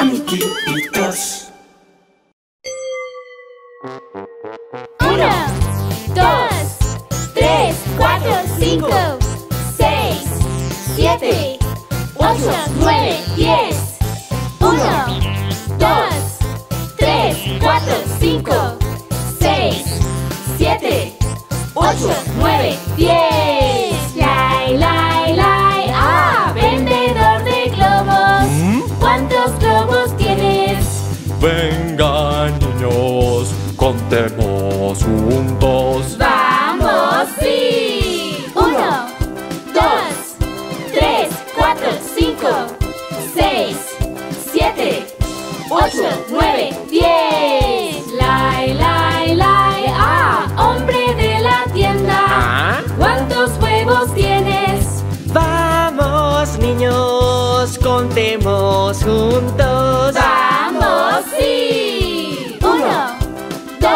amiguitos. 1, 2, 3, 4, 5, 6, 7, 8, 9, 10. 1, 2, 3, 4, 5, 6, 7, 8, 9, 10. Lai, lai, lai. ¡Ah! Vendedor de globos. ¿Cuántos globos tienes? Vengan, niños, contemos juntos. ¡Vamos, sí! 1, 2, 3, 4, 5, 6, 7, 8, 9, 10. Lai, lai, lai. ¡Ah! Hombre de la tienda. ¿Cuántos huevos tienes? Vamos, niños, contemos juntos. ¡Vamos, sí! 1, 2,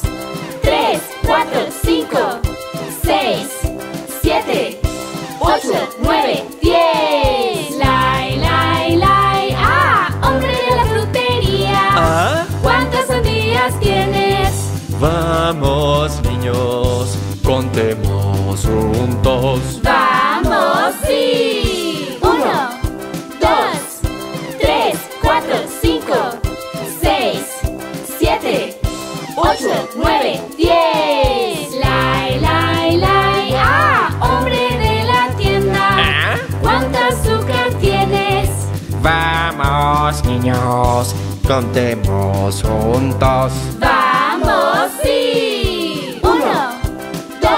3, 4, 5, 6, 7, 8, 9, 10. Lai, lai, lai. ¡Ah! Hombre de la frutería. ¿Cuántas sandías tienes? Vamos, niños, contemos juntos. ¡Vamos, sí! 1, 2, 3, 4, 5, 6, 7, 8, 9, 10. Lai, lai, lai. ¡Ah! Hombre de la tienda. ¿Cuánta azúcar tienes? Vamos, niños, contemos juntos. ¡Vamos, sí! 1, 2,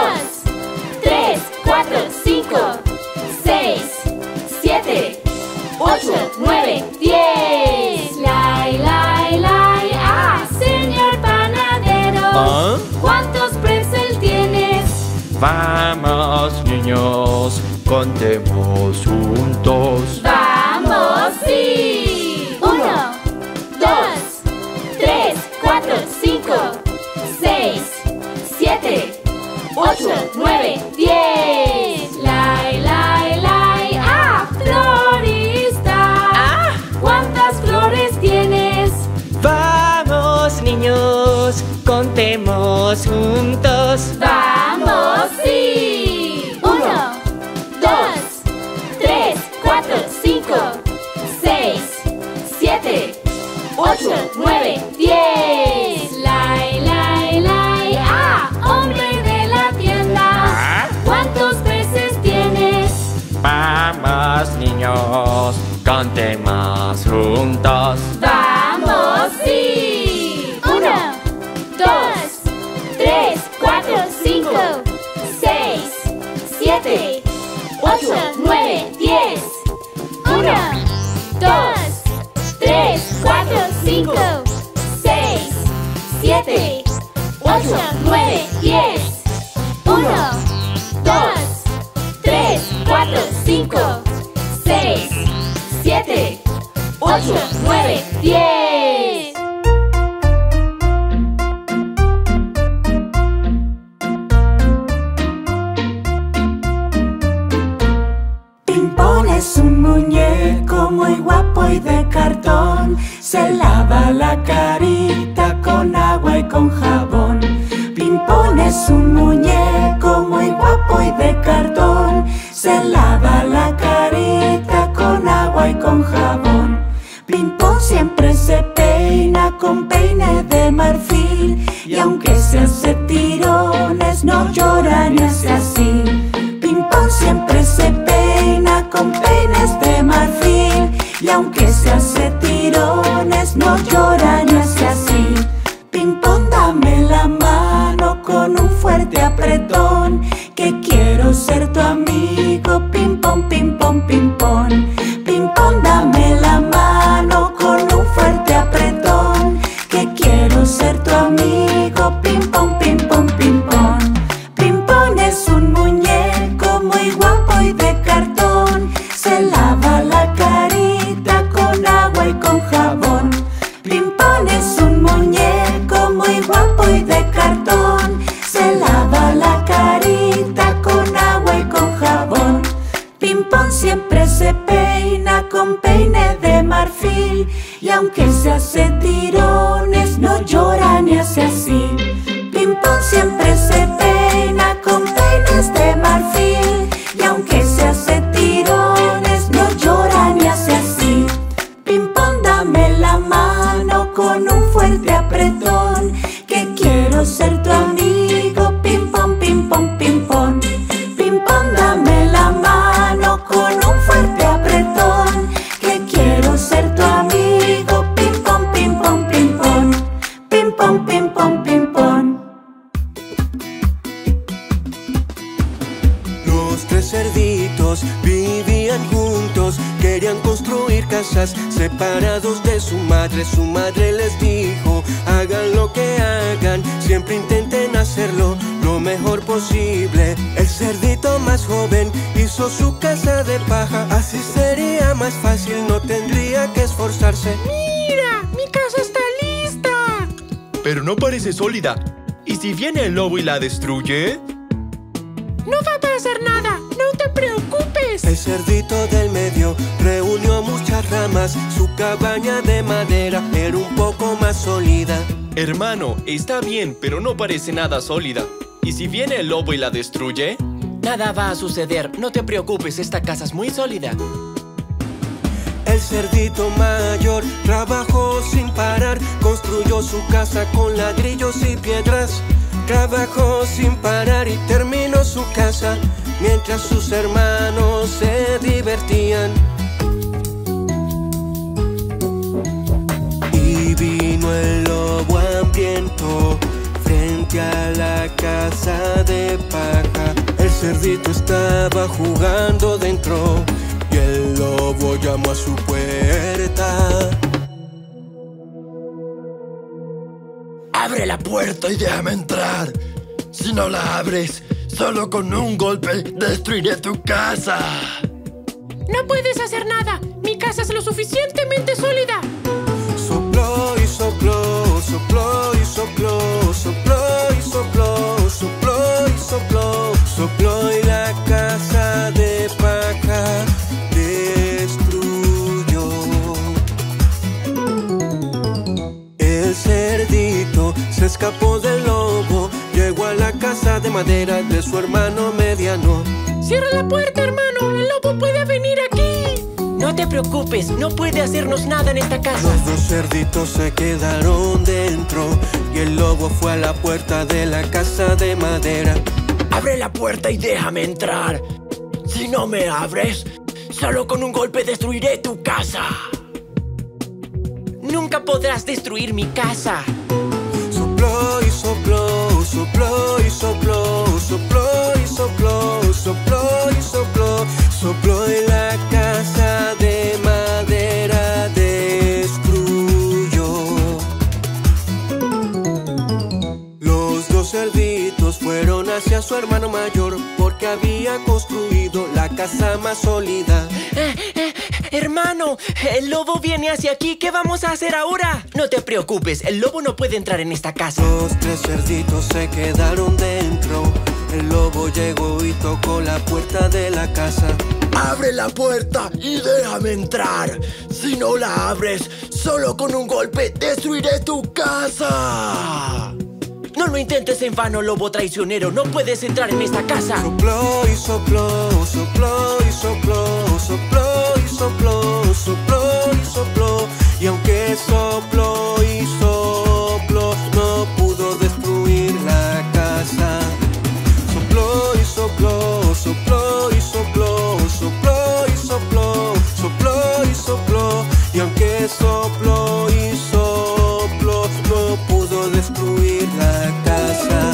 3, 4, 5, 6, 7, 8, 9, 10. Lai, lai, lai. ¡Ah! Señor panadero. ¿Cuántos pretzel tienes? Vamos, niños, contemos juntos. ¡Vamos, sí! 1, 2, 3, 4, 5, 6, 7, 8, 9, 10. Lai, lai, lai. ¡Ah! Florista. ¿Cuántas flores tienes? Vamos, niños, contemos juntos. ¡Vamos, sí! 1, 2, 3, 4, 5, 6, 7, 8, 9, 10. Lai, lai, lai. ¡Ah! Hombre de la tienda. ¿Cuántos peces tienes? Vamos, niños, contemos juntos. ¡Vamos, sí! 1, 2, 3, 4, 5, 6, 7, 8, 9, 10. 1, 2, 3, 4, 5, 6, 7, 8, 9, 10. 1, 2, 3, 4, 5, 6, 7, 8, 9, 10. Pimpón es un muñeco muy guapo y de cartón. Se lava la carita con agua y con jabón. Pimpón es un muñeco muy guapo y de cartón. Se lava la carita con agua y con jabón. Pimpón siempre se peina con peine de marfil. Y aunque se hace tirones, no llora ni hace así. Pimpón siempre se peina con peines de marfil. Y aunque se hace tirones, no llora ni hace así. Pimpón, dame la mano con un fuerte apretón, que quiero ser tu amigo. Pimpón, pimpón, pimpón. Pimpón, dame la mano con un fuerte apretón, que quiero ser tu amigo. Pimpón, pimpón, pimpón. Pimpón es un muñeco muy guapo y de cartón. Se lava la carita con agua y con jabón. Pimpón es un muñeco muy guapo y de cartón. Se lava la carita con agua y con jabón. Pimpón siempre se peina con peine de marfil. Y aunque se hace tirones, no llora ni hace así. Pimpón siempre se peina con peines de marfil. Y aunque se hace tirones, no llora ni hace así. Pimpón, dame la mano con un fuerte apretón, que quiero ser tu amigo. Pimpón, pimpón, pimpón. Pimpón, dame la mano con un fuerte apretón, que quiero ser tu amigo. Pimpón, pimpón, pimpón. Pimpón, pimpón, pimpón. Los tres cerditos vivían juntos, querían construir casas separados de su madre. Su madre les dijo: hagan lo que hagan, siempre intenten hacerlo lo mejor posible. El cerdito más joven hizo su casa de paja, así sería más fácil, no tendría que esforzarse. ¡Mira! ¡Mi casa está lista! Pero no parece sólida. ¿Y si viene el lobo y la destruye? No va a pasar nada, no te preocupes. El cerdito del medio reunió muchas ramas, su cabaña de madera era un poco más sólida. Hermano, está bien, pero no parece nada sólida. ¿Y si viene el lobo y la destruye? Nada va a suceder, no te preocupes, esta casa es muy sólida. El cerdito mayor trabajó sin parar, construyó su casa con ladrillos y piedras. Trabajó sin parar y terminó su casa, mientras sus hermanos se divertían. Y vino el lobo hambriento frente a la casa de paja. El cerdito estaba jugando dentro y el lobo llamó a su puerta. ¡Abre la puerta y déjame entrar! Si no la abres, solo con un golpe destruiré tu casa. No puedes hacer nada, mi casa es lo suficientemente sólida. Sopló y sopló, sopló y sopló, sopló y sopló, sopló y sopló, sopló y la casa de paja destruyó. El cerdito se escapó del lobo, llegó a la casa de madera de su hermano mediano. Cierra la puerta, hermano, el lobo puede venir aquí. No te preocupes, no puede hacernos nada en esta casa. Los dos cerditos se quedaron dentro y el lobo fue a la puerta de la casa de madera. ¡Abre la puerta y déjame entrar! Si no me abres, solo con un golpe destruiré tu casa. Nunca podrás destruir mi casa. Sopló y sopló, sopló y sopló, sopló y sopló, sopló y sopló, sopló y la casa de madera destruyó. Los dos cerditos fueron hacia su hermano mayor porque había construido la casa más sólida. Hermano, el lobo viene hacia aquí, ¿qué vamos a hacer ahora? No te preocupes, el lobo no puede entrar en esta casa. Los tres cerditos se quedaron dentro. El lobo llegó y tocó la puerta de la casa. ¡Abre la puerta y déjame entrar! Si no la abres, solo con un golpe destruiré tu casa. No lo intentes en vano, lobo traicionero, no puedes entrar en esta casa. Sopló y sopló, sopló y sopló, sopló y sopló, sopló y sopló. Y aunque sopló y sopló, no pudo destruir la casa. Sopló y sopló, sopló y sopló, sopló y sopló, sopló y sopló. Y aunque sopló y sopló, no pudo destruir la casa.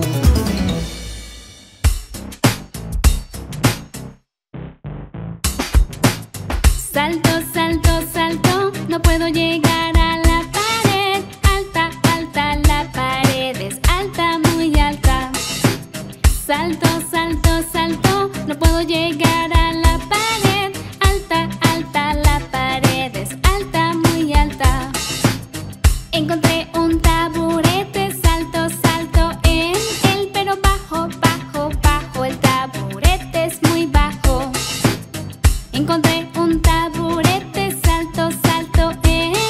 Salto, salto, salto, no puedo llegar a la pared. Alta, alta, la pared es alta, muy alta. Salto, salto, salto, no puedo llegar a la pared. Alta, alta, la pared es alta, muy alta. Encontré un taburete, salto, salto en él, pero bajo, bajo, bajo, el taburete es muy bajo. Encontré un taburete, salto, salto en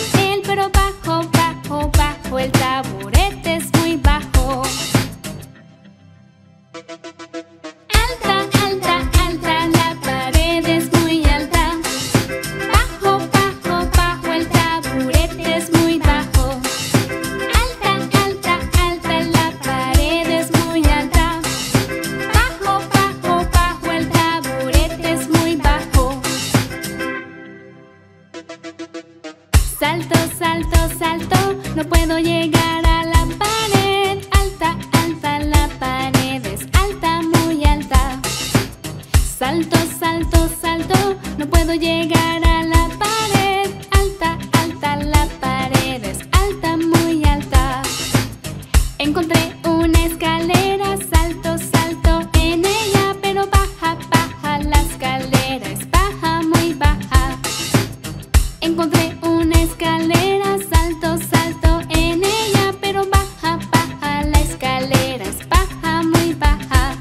Salto, salto, salto, no puedo llegar a la pared. Alta, alta, la pared es alta, muy alta. Salto, salto, salto, no puedo llegar a la pared. Alta, alta, la pared es alta, muy alta. Encontré una escalera, salto, salto en ella, pero baja, baja, la escalera es baja, muy baja. Encontré una escalera, salto, salto en ella, pero baja, baja, la escalera es baja, muy baja.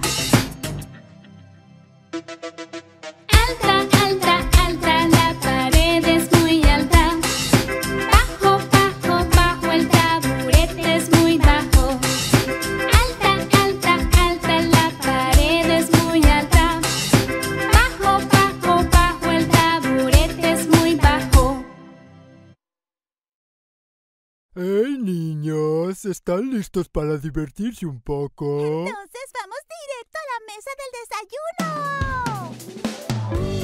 Alta, alta, alta, la pared es muy alta. Bajo, bajo, bajo, el taburete es muy bajo. Alta, alta, alta, la pared es muy alta. Bajo, bajo, bajo, el taburete es muy bajo. ¡Hey, niños! ¿Están listos para divertirse un poco? Entonces vamos directo a la mesa del desayuno.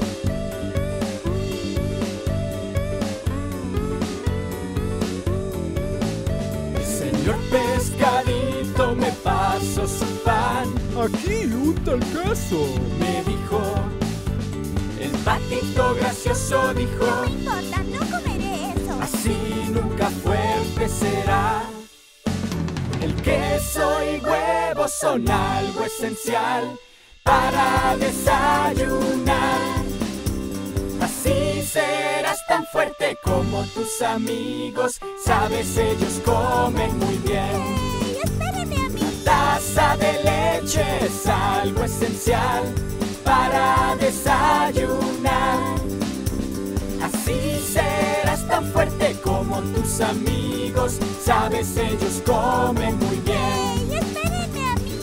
Señor Pescadito, me pasó su pan. Aquí, unta el queso. Me dijo, el patito gracioso dijo, No me importa, no comeré eso. así nunca fuerte será. El queso y huevos son algo esencial para desayunar. Así serás tan fuerte como tus amigos. Sabes, ellos comen muy bien. ¡Ey, espéreme a mí! Taza de leche es algo esencial para desayunar. Así serás tan fuerte como tus amigos. Sabes, ellos comen muy bien. ¡Ey, espéreme a mí!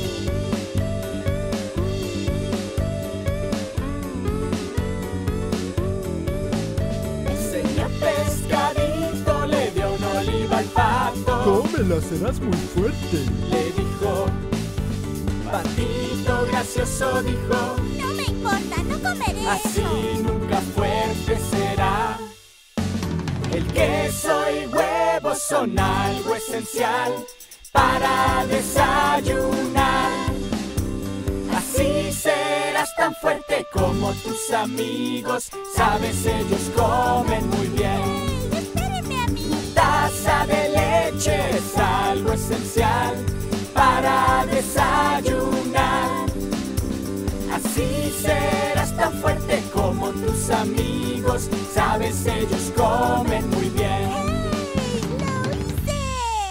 El señor Pescadito le dio una oliva al pato. Cómela, serás muy fuerte. Le dijo, patito gracioso dijo, No me importa, no comeré así eso. nunca fuerte será. El queso y huevos son algo esencial para desayunar. Así serás tan fuerte como tus amigos. Sabes, ellos comen muy bien. ¡Ey, espéreme a mí! Taza de leche es algo esencial para desayunar. Así serás tan fuerte como tus amigos. Sabes, ellos comen muy bien. ¡Ey, lo hice!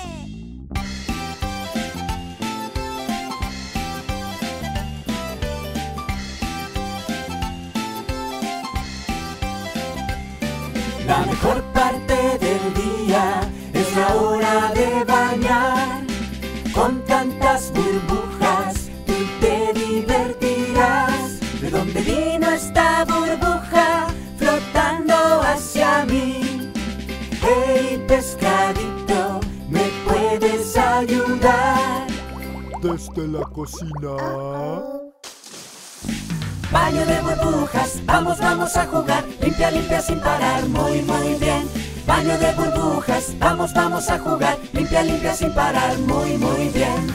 La mejor parte del día es la hora de bañar. Con tantas burbujas tú te divertirás. ¿De dónde vino esta burbuja flotando hacia mí? Hey, pescadito, ¿me puedes ayudar? Desde la cocina. Baño de burbujas, vamos, vamos a jugar. Limpia, limpia sin parar, muy, muy bien. Baño de burbujas, vamos, vamos a jugar. Limpia, limpia sin parar, muy, muy bien.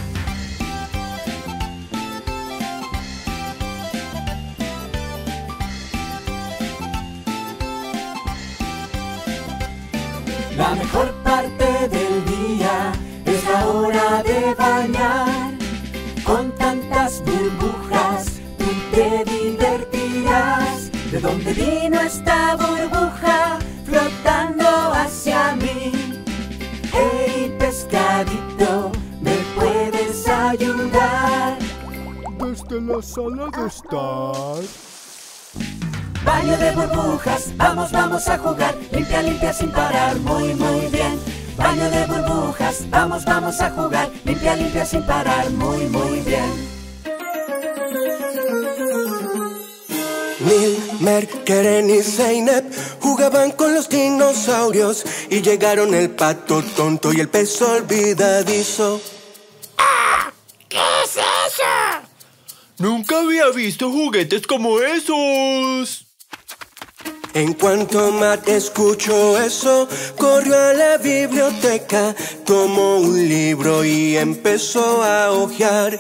La mejor parte del día es la hora de bañar. Con tantas burbujas tú te divertirás. ¿De dónde vino esta burbuja flotando hacia mí? Hey, pescadito, ¿me puedes ayudar? Desde la sala de estar. Baño de burbujas, vamos, vamos a jugar. Limpia, limpia sin parar, muy, muy bien. Baño de burbujas, vamos, vamos a jugar. Limpia, limpia sin parar, muy, muy bien. Milmer, Keren y Zeynep jugaban con los dinosaurios y llegaron el pato tonto y el pez olvidadizo. ¿Qué es eso? Nunca había visto juguetes como esos. En cuanto Matt escuchó eso, corrió a la biblioteca, tomó un libro y empezó a hojear.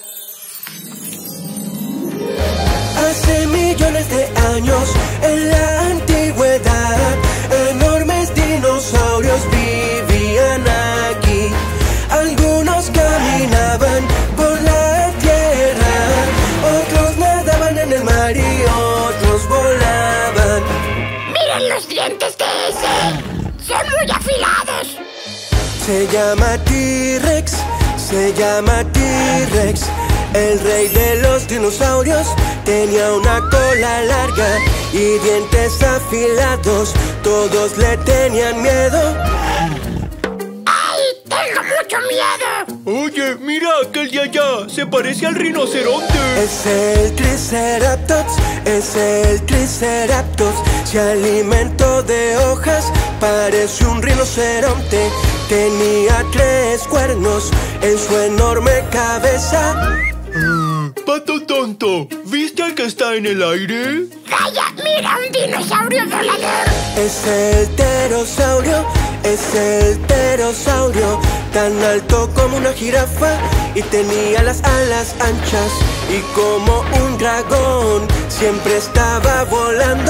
Hace millones de años, en la antigüedad, enormes dinosaurios vivían aquí. Algunos caminaban por la tierra, otros nadaban en el mar y otros volaban. ¡Miren los dientes de ese! ¡Son muy afilados! Se llama T-Rex, se llama T-Rex. El rey de los dinosaurios tenía una cola larga y dientes afilados. Todos le tenían miedo. ¡Ay, tengo mucho miedo! Oye, mira aquel de allá. Se parece al rinoceronte. Es el Triceratops, es el Triceratops. Se alimentó de hojas, parece un rinoceronte. Tenía 3 cuernos en su enorme cabeza. Pato tonto, ¿viste al que está en el aire? ¡Vaya, mira un dinosaurio volador! Es el pterosaurio, es el pterosaurio. Tan alto como una jirafa y tenía las alas anchas. Y como un dragón, siempre estaba volando.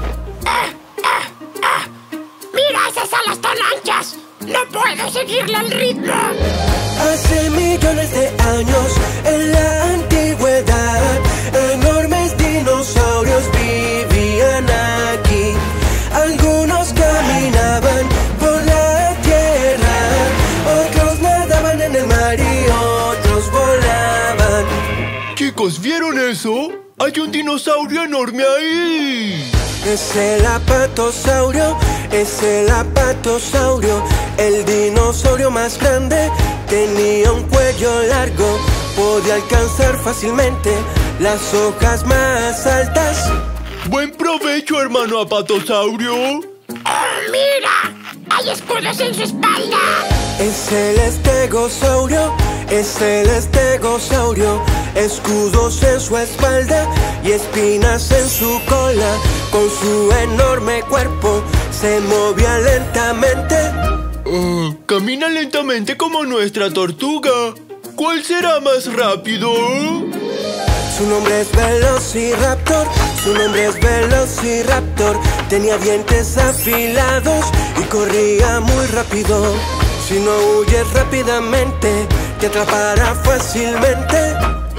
¡Mira esas alas tan anchas! ¡No puedo seguirle el ritmo! Hace millones de años, en la antigüedad, enormes dinosaurios vivían aquí. Algunos caminaban por la tierra, otros nadaban en el mar y otros volaban. Chicos, ¿vieron eso? ¡Hay un dinosaurio enorme ahí! Es el apatosaurio, es el apatosaurio. El dinosaurio más grande tenía un cuello largo. Podía alcanzar fácilmente las hojas más altas. ¡Buen provecho, hermano apatosaurio! ¡Oh, mira! ¡Hay escudos en su espalda! Es el estegosaurio, es el estegosaurio. Escudos en su espalda y espinas en su cola. Con su enorme cuerpo se movía lentamente. Camina lentamente como nuestra tortuga. ¿Cuál será más rápido? Su nombre es Velociraptor, su nombre es Velociraptor. Tenía dientes afilados y corría muy rápido. Si no huyes rápidamente, te atrapará fácilmente.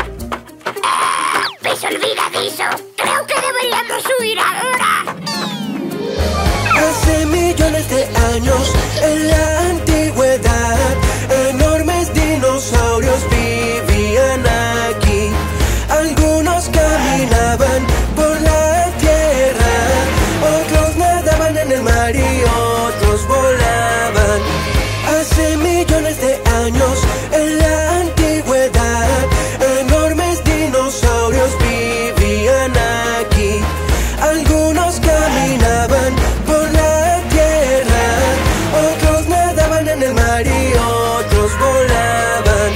¡Pues olvidadizo! Creo que deberíamos huir ahora. Hace millones de años, en la antigüedad, enormes dinosaurios vivían aquí. Algunos caminaban por la tierra, otros nadaban en el mar y otros volaban. Hace millones de años, en la antigüedad, enormes dinosaurios vivían aquí. Algunos caminaban por la tierra, otros nadaban en el mar y otros volaban.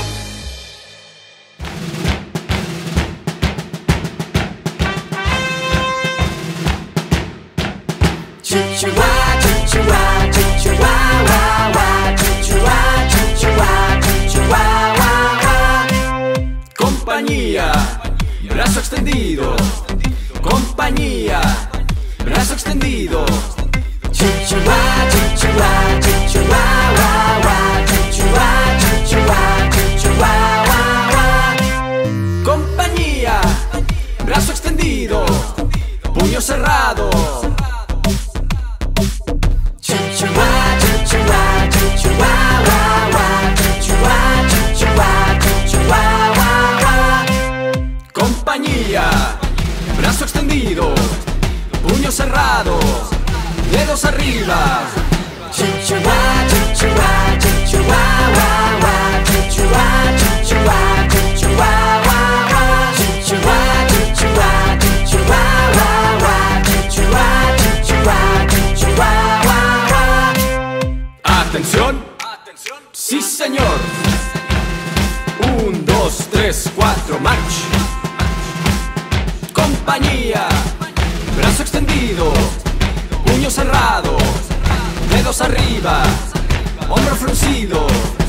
Chuchuá, chuchuá, chuchuá, guá, guá. Chuchuá, chuchuá, chuchuá, guá, guá. Compañía, brazo extendido. Compañía, brazo extendido. Chuchuá, chuchuá, chuchuá, guá, guá. Chuchuá, chuchuá, chuchuá, guá, guá. Compañía, brazo extendido. Puño cerrado. Chuchuá, chuchuá, chuchuá, guá, guá. Chuchuá, chuchuá, chuchuá, guá, guá. Compañía, dedos arriba, hombro fruncido.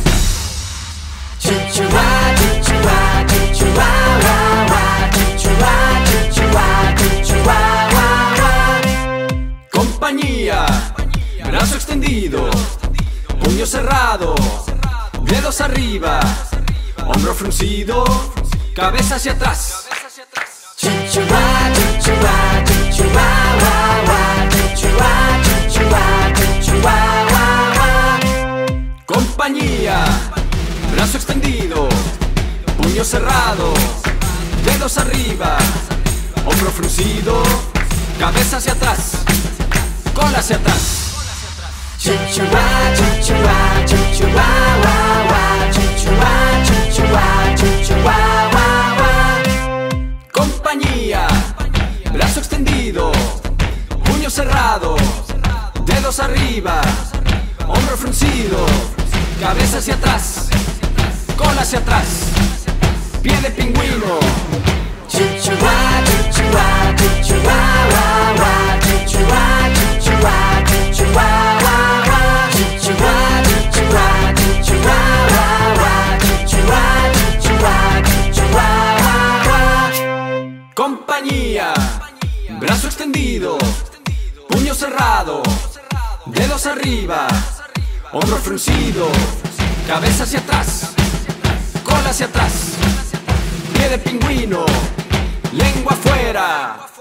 Chuchuá, chuchuá, chuchuá, guá, guá. Chuchuá, chuchuá, chuchuá, guá, guá. Compañía, brazo extendido, puño cerrado, dedos arriba, hombro fruncido, cabeza hacia atrás. Chuchuá, chuchuá, chuchuá, guá, guá. Chuchuá, chuchuá, chuchuá, guá, guá. Compañía, brazo extendido, puño cerrado, dedos arriba, hombro fruncido, cabeza hacia atrás, cola hacia atrás. Chuchuá, chuchuá, chuchuá, guá, guá. Chuchuá, chuchuá, chuchuá, guá, guá. Compañía, brazo extendido, puño cerrado, dedos arriba, hombro fruncido, cabeza hacia atrás, cola hacia atrás, pie de pingüino. Chuchuá, chuchuá, chuchuá, guá, guá. Chuchuá, chuchuá, chuchuá, guá, guá. Chuchuá, chuchuá, chuchuá, guá, guá. Chuchuá, chuchuá, chuchuá, guá, guá. Compañía, brazo extendido, puño cerrado, dedos arriba, hombro fruncido, cabeza hacia atrás, cola hacia atrás, pie de pingüino, lengua afuera.